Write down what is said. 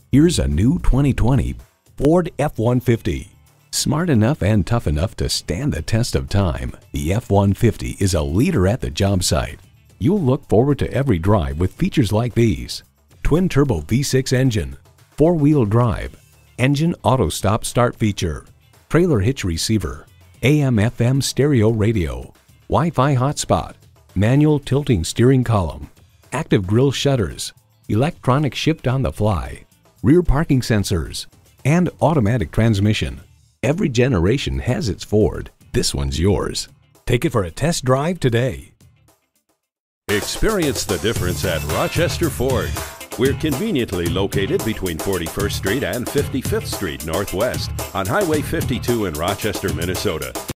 Here's a new 2020 Ford F-150. Smart enough and tough enough to stand the test of time, the F-150 is a leader at the job site. You'll look forward to every drive with features like these: twin-turbo V6 engine, four-wheel drive, engine auto stop-start feature, trailer hitch receiver, AM/FM stereo radio, Wi-Fi hotspot, manual tilting steering column, active grille shutters, electronic shift on the fly, rear parking sensors, and automatic transmission. Every generation has its Ford. This one's yours. Take it for a test drive today. Experience the difference at Rochester Ford. We're conveniently located between 41st Street and 55th Street Northwest on Highway 52 in Rochester, Minnesota.